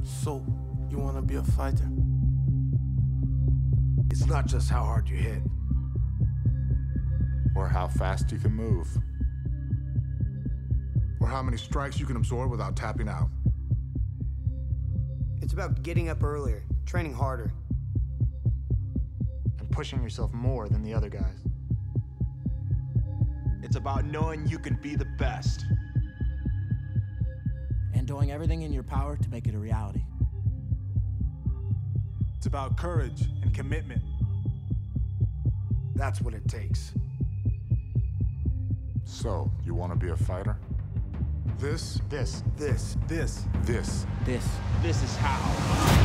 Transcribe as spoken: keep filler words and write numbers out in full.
So, you want to be a fighter? It's not just how hard you hit. Or how fast you can move. Or how many strikes you can absorb without tapping out. It's about getting up earlier, training harder. And pushing yourself more than the other guys. It's about knowing you can be the best. And doing everything in your power to make it a reality. It's about courage and commitment. That's what it takes. So, you want to be a fighter? This, This, This, This. This. This. This is how.